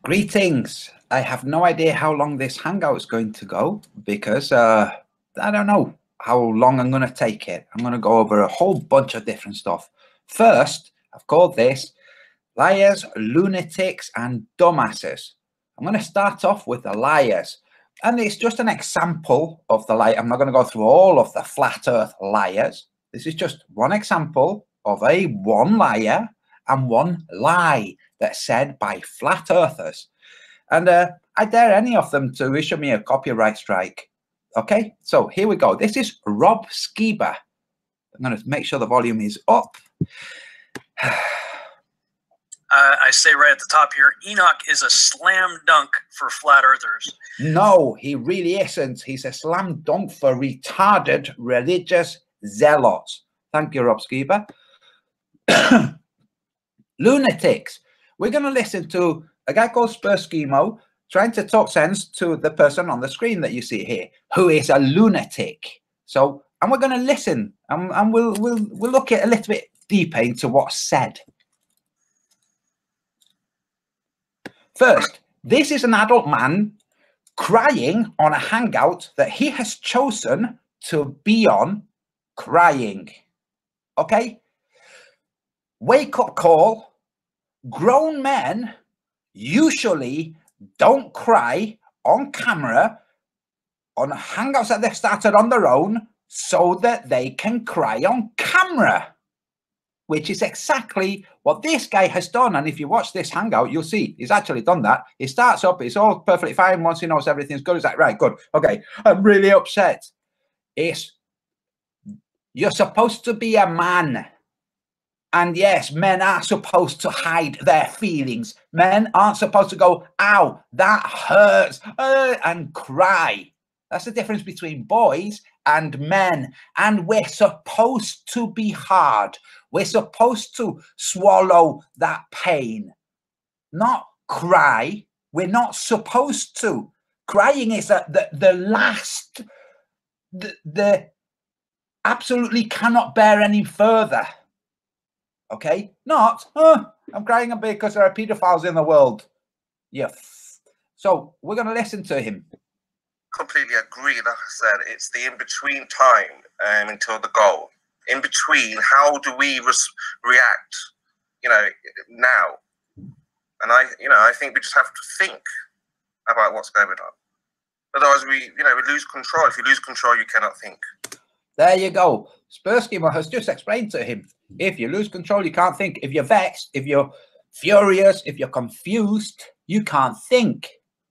Greetings. I have no idea how long this hangout is going to go because I don't know how long I'm going to take it. I'm going to go over a whole bunch of different stuff. First, I've called this liars, lunatics, and dumbasses. I'm going to start off with the liars. And it's just an example of the lie. I'm not going to go through all of the flat earth liars. This is just one example of one liar and one lie that's said by flat earthers. And I dare any of them to issue me a copyright strike. Okay, so here we go. This is Rob Skiba. I'm going to make sure the volume is up. I say right at the top here, Enoch is a slam dunk for flat earthers. No, he really isn't. He's a slam dunk for retarded religious zealots. Thank you, Rob Skiba. Lunatics. We're going to listen to a guy called Spurskimo trying to talk sense to the person on the screen that you see here, who is a lunatic. So, and we're going to listen, and we'll look at a little bit deeper into what's said. First, this is an adult man crying on a hangout that he has chosen to be on, crying. Okay? Wake up call. Grown men usually don't cry on camera on hangouts that they've started on their own so that they can cry on camera, which is exactly what this guy has done. And if you watch this hangout, you'll see he's actually done that. He starts up, it's all perfectly fine. Once he knows everything's good, he's like, right, good. Okay, I'm really upset. You're supposed to be a man. And yes, men are supposed to hide their feelings. Men aren't supposed to go, ow, that hurts, and cry. That's the difference between boys and men. And we're supposed to be hard. We're supposed to swallow that pain, not cry. We're not supposed to. Crying is the last, the absolutely cannot bear any further. Okay, not, I'm crying a bit because there are pedophiles in the world. Yes. So we're going to listen to him. Completely agree. Like I said, it's the in-between time until the goal. In between, how do we react, now? And I think we just have to think about what's going on. Otherwise, we lose control. If you lose control, you cannot think. There you go. Spurskimo has just explained to him. If you lose control, you can't think. If you're vexed, if you're furious, if you're confused, you can't think.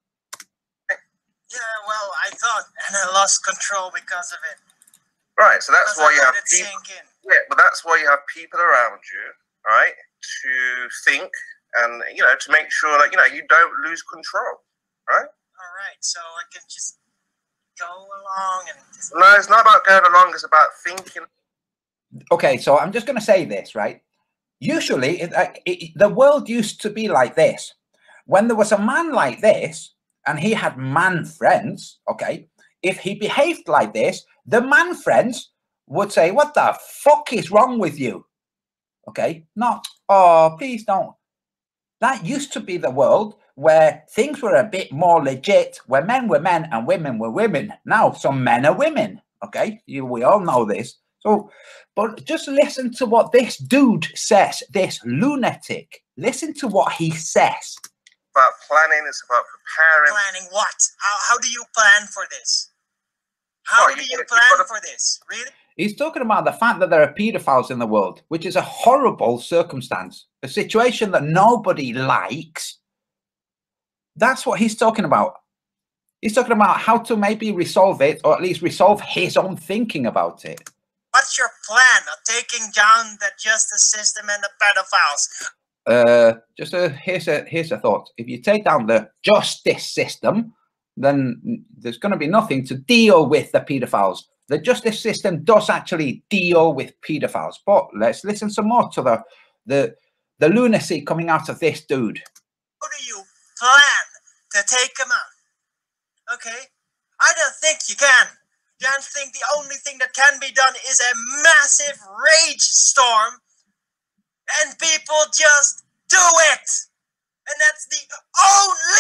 Yeah, well, I thought, and I lost control because of it. Right, so that's why you have people. Yeah, but that's why you have people around you, right, to think and to make sure that you don't lose control, right? All right, so I can just go along and. No, it's not about going along. It's about thinking. Okay, so I'm just going to say this, right? Usually, the world used to be like this. When there was a man like this, and he had man friends, okay, if he behaved like this, the man friends would say, what the fuck is wrong with you? Okay, not, oh, please don't. That used to be the world where things were a bit more legit, where men were men and women were women. Now, some men are women, okay? We all know this. So, but just listen to what this dude says, this lunatic. Listen to what he says. About planning, it's about preparing. Planning what? How do you plan for this? How do you plan for this? Really? He's talking about the fact that there are pedophiles in the world, which is a horrible circumstance, a situation that nobody likes. That's what he's talking about. He's talking about how to maybe resolve it, or at least resolve his own thinking about it. What's your plan of taking down the justice system and the pedophiles? Here's a thought. If you take down the justice system, then there's going to be nothing to deal with the pedophiles. The justice system does actually deal with pedophiles. But let's listen some more to the lunacy coming out of this dude. How do you plan to take them out? Okay, I don't think you can. I think the only thing that can be done is a massive rage storm, and people just do it. And that's the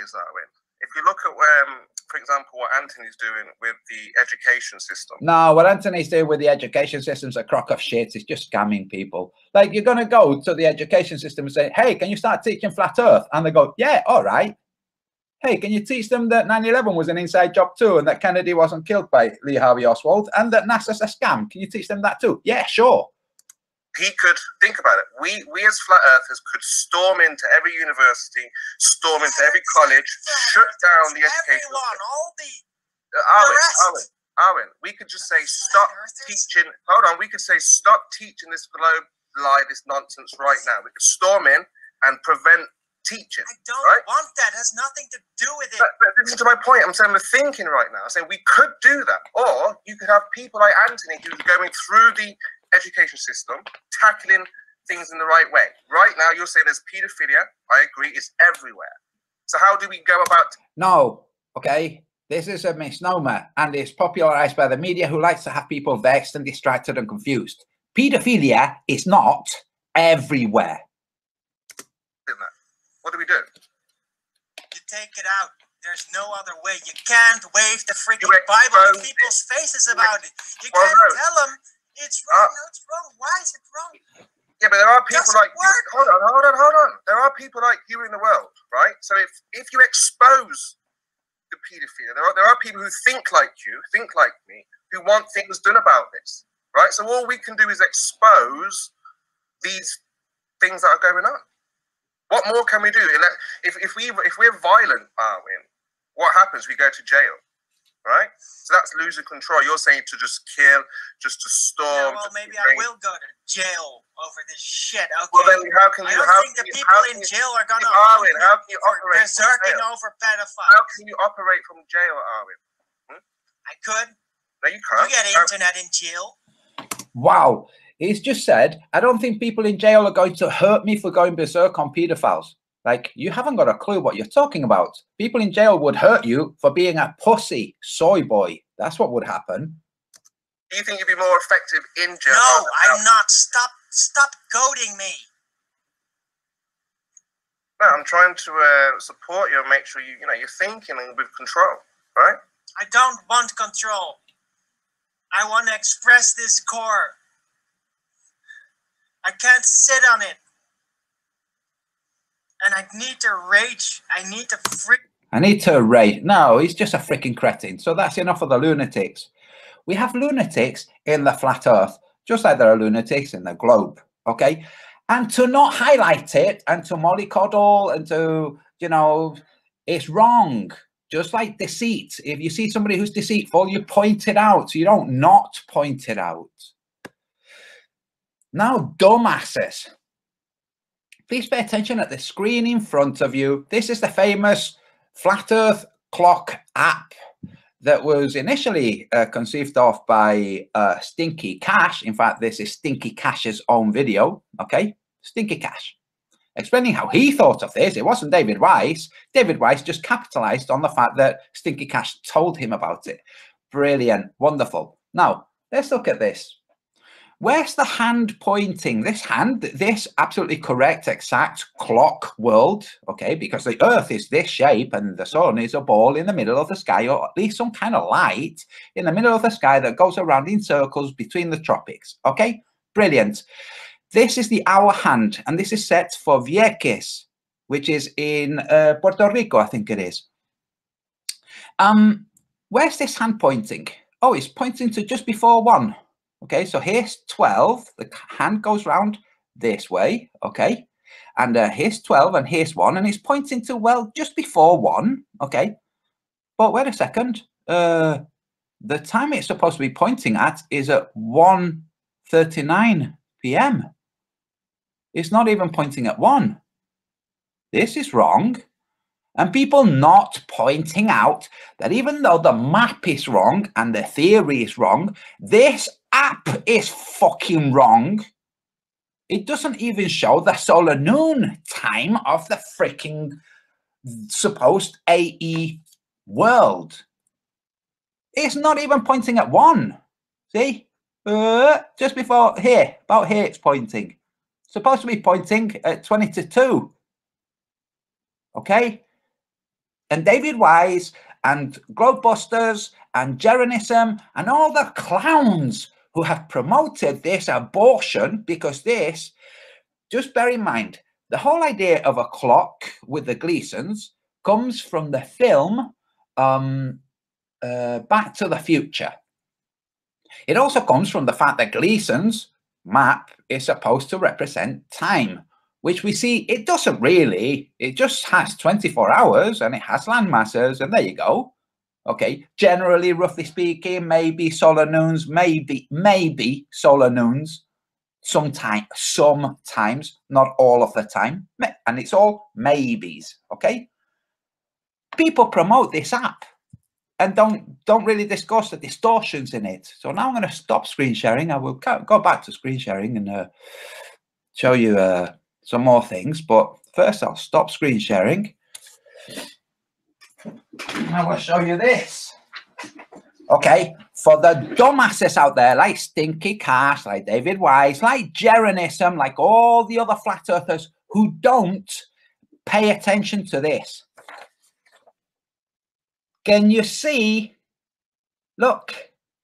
is, Arwen. If you look at, for example, what Anthony's doing with the education system. No, what Anthony's doing with the education system's a crock of shit. It's just scamming people. Like, you're going to go to the education system and say, hey, can you start teaching flat earth? And they go, yeah, all right. Hey, can you teach them that 9/11 was an inside job too, and that Kennedy wasn't killed by Lee Harvey Oswald, and that NASA's a scam? Can you teach them that too? Yeah, sure. He could think about it. We as flat earthers could storm into every university, storm into every college, shut down the education. Everyone, all the Arwen, we could just say stop teaching. Hold on, we could say stop teaching this globe lie, this nonsense right now. We could storm in and prevent teaching. I don't want that. It has nothing to do with it. But listen to my point. I'm saying we're thinking right now. I'm saying we could do that, or you could have people like Anthony who's going through the education system, tackling things in the right way. Right now, you're saying there's paedophilia. I agree, it's everywhere. So how do we go about? No, okay. This is a misnomer, and it's popularized by the media, who likes to have people vexed and distracted and confused. Paedophilia is not everywhere. What do we do? You take it out. There's no other way. You can't wave the freaking Bible in people's faces about it. You can't tell them it's wrong. No, it's wrong. Why is it wrong? Yeah, but there are people like you. Hold on. There are people like you in the world, right? So if you expose the paedophilia, there are people who think like you, think like me, who want things done about this, right? So all we can do is expose these things that are going on. What more can we do? If we're violent, Arwen, what happens? We go to jail, right? So that's losing control. You're saying to just kill, just to storm. Yeah, well, maybe I will go to jail over this shit. Okay. Well, then how can you? I don't think the people in jail are gonna. Arwen, how can you operate? Berserking over pedophiles. How can you operate from jail, Arwen? I could. No, you can't. You get internet in jail. Wow. He's just said, I don't think people in jail are going to hurt me for going berserk on pedophiles. Like, you haven't got a clue what you're talking about. People in jail would hurt you for being a pussy soy boy. That's what would happen. Do you think you'd be more effective in jail? No, I'm not. Stop goading me. No, I'm trying to support you and make sure you're thinking and with control, right? I don't want control. I want to express this core. I can't sit on it. And I need to rage. I need to rage. No, he's just a freaking cretin. So that's enough of the lunatics. We have lunatics in the flat earth, just like there are lunatics in the globe, okay? And to not highlight it and to mollycoddle and to, it's wrong. Just like deceit. If you see somebody who's deceitful, you point it out. You don't not point it out. Now, dumbasses, please pay attention at the screen in front of you. This is the famous Flat Earth Clock app that was initially conceived of by Stinky Cash. In fact, this is Stinky Cash's own video, okay? Stinky Cash, explaining how he thought of this. It wasn't David Weiss. David Weiss just capitalized on the fact that Stinky Cash told him about it. Brilliant, wonderful. Now, let's look at this. Where's the hand pointing? This absolutely correct, exact clock world, okay? Because the Earth is this shape and the sun is a ball in the middle of the sky, or at least some kind of light in the middle of the sky that goes around in circles between the tropics, okay? Brilliant. This is the hour hand, and this is set for Vieques, which is in Puerto Rico, I think it is. Where's this hand pointing? Oh, it's pointing to just before 1. Okay, so here's 12. The hand goes round this way, okay? And here's 12 and here's 1, and it's pointing to, well, just before 1, okay? But wait a second. The time it's supposed to be pointing at is at 1:39 p.m. It's not even pointing at 1. This is wrong. And people not pointing out that even though the map is wrong and the theory is wrong, this app is fucking wrong. It doesn't even show the solar noon time of the freaking supposed AE world. It's not even pointing at 1. See? Just before here, about here it's pointing. Supposed to be pointing at 20 to 2. Okay? And David Wise and Globebusters and Jeronism and all the clowns who have promoted this abortion, because this, just bear in mind, the whole idea of a clock with the Gleasons comes from the film Back to the Future. It also comes from the fact that Gleason's map is supposed to represent time, which we see it doesn't really. It just has 24 hours and it has land masses, and there you go. Okay, generally, roughly speaking, maybe solar noons, maybe solar noons, sometimes, not all of the time, and it's all maybes. Okay, people promote this app and don't really discuss the distortions in it. So now I'm going to stop screen sharing. I will go back to screen sharing and show you some more things, but first I'll stop screen sharing. I will show you this. Okay, for the dumbasses out there like Stinky Cash, like David Wise, like Jeronism, like all the other flat earthers who don't pay attention to this. Can you see? Look.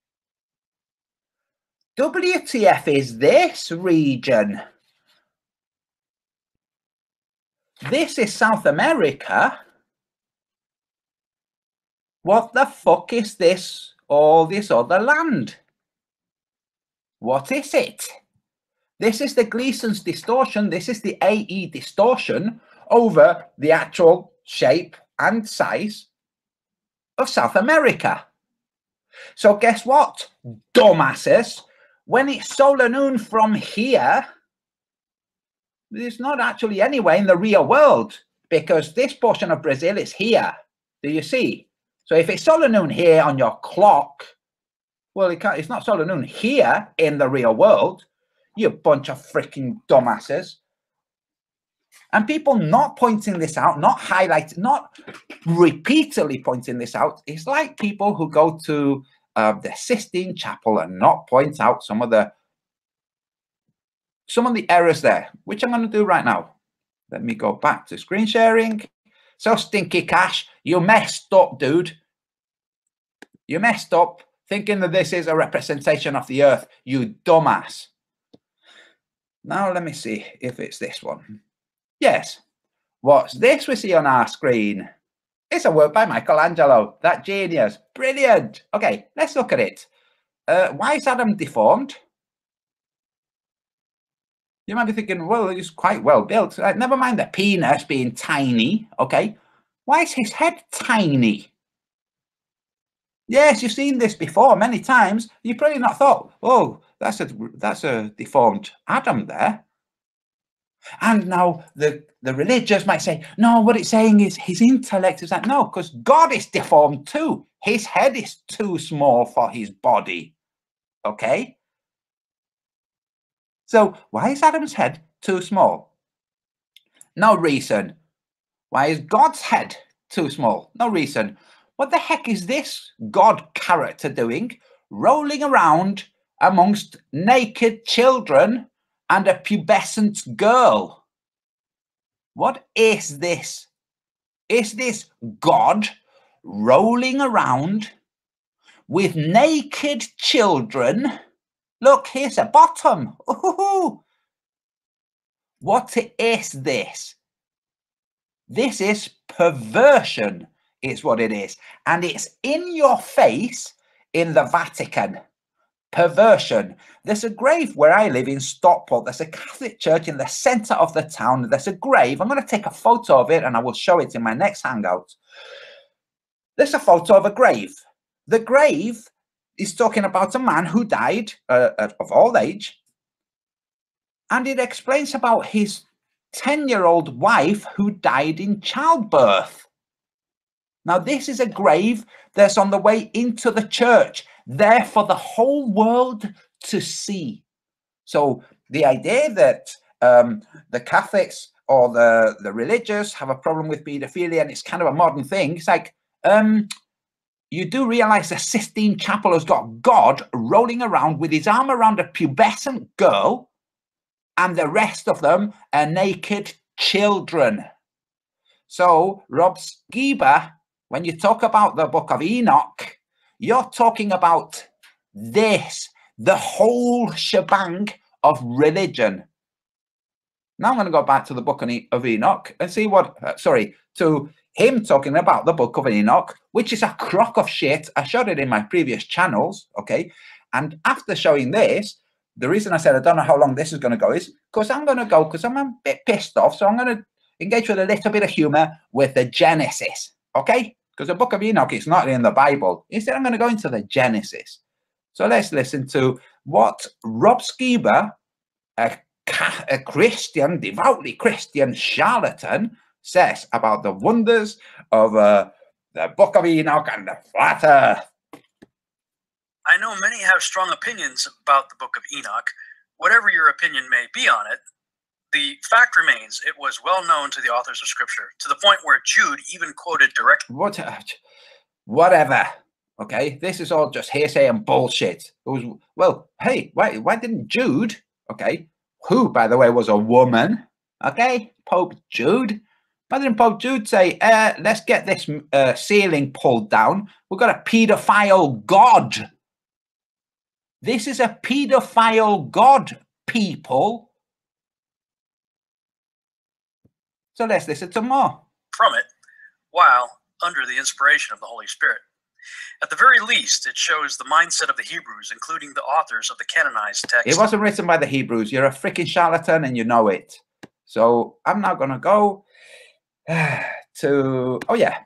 WTF is this region? This is South America. What the fuck is this? All this other land? What is it? This is the Gleason's distortion. This is the AE distortion over the actual shape and size of South America. So guess what, dumbasses? When it's solar noon from here, it's not actually anywhere in the real world, because this portion of Brazil is here. Do you see? So if it's solar noon here on your clock, well, it's not solar noon here in the real world, you bunch of freaking dumbasses. And people not pointing this out, not highlighting, not repeatedly pointing this out, it's like people who go to the Sistine Chapel and not point out some of the errors there, which I'm going to do right now. Let me go back to screen sharing. So Stinky Cash, you messed up, dude. You messed up thinking that this is a representation of the Earth, you dumbass. Now let me see if it's this one. Yes. What's this we see on our screen? It's a work by Michelangelo, that genius. Brilliant. Okay, let's look at it. Why is Adam deformed? You might be thinking, well, he's quite well built. Never mind the penis being tiny, okay? Why is his head tiny? Yes, you've seen this before many times. You've probably not thought, oh, that's a deformed Adam there. And now the religious might say, no, what it's saying is his intellect is that. No, because God is deformed too. His head is too small for his body, okay? So why is Adam's head too small? No reason. Why is God's head too small? No reason. What the heck is this God character doing, rolling around amongst naked children and a pubescent girl? What is this? Is this God rolling around with naked children? Look, here's a bottom. Ooh. What is this? This is perversion, is what it is. And it's in your face in the Vatican. Perversion. There's a grave where I live in Stockport. There's a Catholic church in the centre of the town. There's a grave. I'm going to take a photo of it and I will show it in my next hangout. There's a photo of a grave. The grave is talking about a man who died of old age. And it explains about his 10-year-old wife who died in childbirth. Now, this is a grave that's on the way into the church, there for the whole world to see. So the idea that the Catholics or the religious have a problem with paedophilia and it's kind of a modern thing, it's like, you do realize the Sistine Chapel has got God rolling around with his arm around a pubescent girl, and the rest of them are naked children. So Rob Skiba when you talk about the book of Enoch, you're talking about this, the whole shebang of religion. Now I'm going to go back to the book of Enoch and see what, to him talking about the book of Enoch, which is a crock of shit. I showed it in my previous channels, okay? And after showing this, the reason I said I don't know how long this is going to go is because I'm a bit pissed off, so I'm going to engage with a little bit of humor with the Genesis, okay? Because the book of Enoch is not in the Bible. Instead, I'm going to go into the Genesis. So let's listen to what Rob Skiba, a Christian, devoutly Christian charlatan, says about the wonders of the book of Enoch and the flat earth. I know many have strong opinions about the book of Enoch. Whatever your opinion may be on it, the fact remains it was well known to the authors of Scripture, to the point where Jude even quoted directly. Whatever. Okay, this is all just hearsay and bullshit. It was, well, hey, why didn't Jude, okay, who, by the way, was a woman, okay, Pope Jude, why didn't Pope Jude say, let's get this ceiling pulled down. We've got a paedophile God. This is a paedophile God, people. So let's listen to more. From it, while under the inspiration of the Holy Spirit. At the very least, it shows the mindset of the Hebrews, including the authors of the canonized text. It wasn't written by the Hebrews. You're a freaking charlatan and you know it. So I'm now going to go to, oh yeah,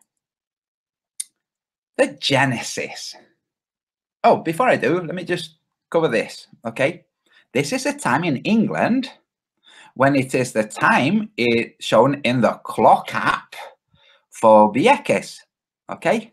the Genesis. Oh, before I do, let me just cover this, okay? This is a time in England when it is the time shown in the clock app for Vieques, okay?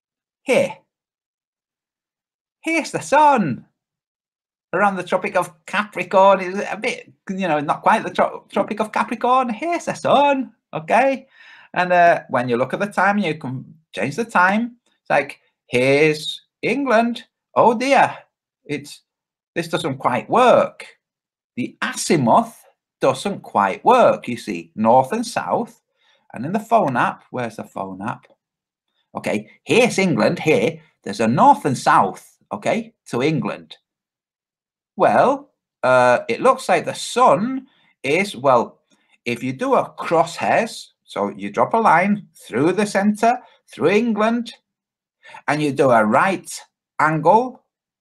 Here's the sun around the Tropic of Capricorn. Is a bit, you know, not quite the Tropic of Capricorn. Here's the sun, okay? And when you look at the time, you can change the time. It's like, here's England. Oh dear, this doesn't quite work. The azimuth doesn't quite work. You see, north and south. And in the phone app, where's the phone app? Okay, here's England, here. There's a north and south, okay, to England. Well, it looks like the sun is, well, if you do a crosshairs, so you drop a line through the center, through England, and you do a right angle,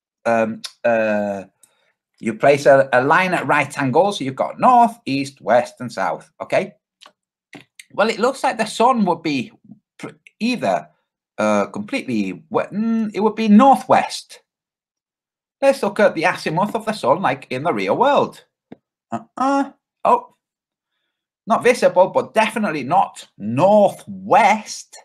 you place a line at right angles, so you've got north, east, west, and south, okay? Well, it looks like the sun would be either completely, it would be northwest. Let's look at the azimuth of the sun, like in the real world. Oh, not visible, but definitely not northwest.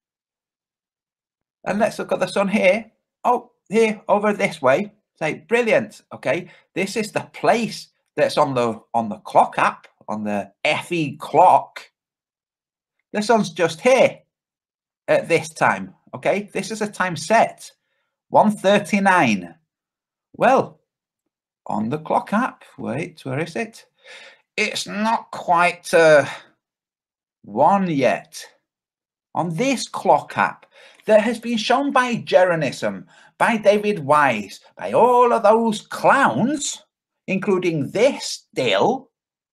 And let's look at the sun here. Oh, here, over this way. Say, brilliant. Okay, this is the place that's on the clock app, on the FE clock. The sun's just here at this time. Okay, this is a time set, 1:39. Well, on the clock app, wait, where is it? It's not quite 1 yet. On this clock app that has been shown by Jeranism, by David Wise, by all of those clowns, including this still,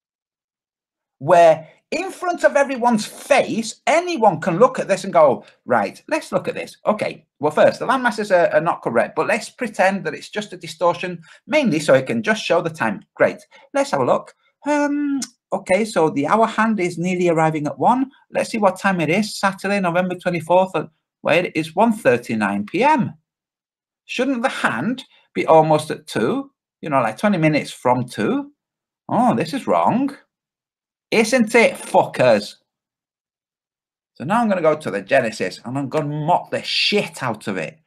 where in front of everyone's face, anyone can look at this and go, right, let's look at this. Okay, well, first, the landmasses are not correct, but let's pretend that it's just a distortion, mainly so it can just show the time. Great. Let's have a look. Okay, so the hour hand is nearly arriving at 1. Let's see what time it is. Saturday, November 24th. Well, it is 1:39 p.m. Shouldn't the hand be almost at 2? You know, like 20 minutes from 2? Oh, this is wrong. Isn't it, fuckers? So now I'm going to go to the Genesis and I'm going to mock the shit out of it.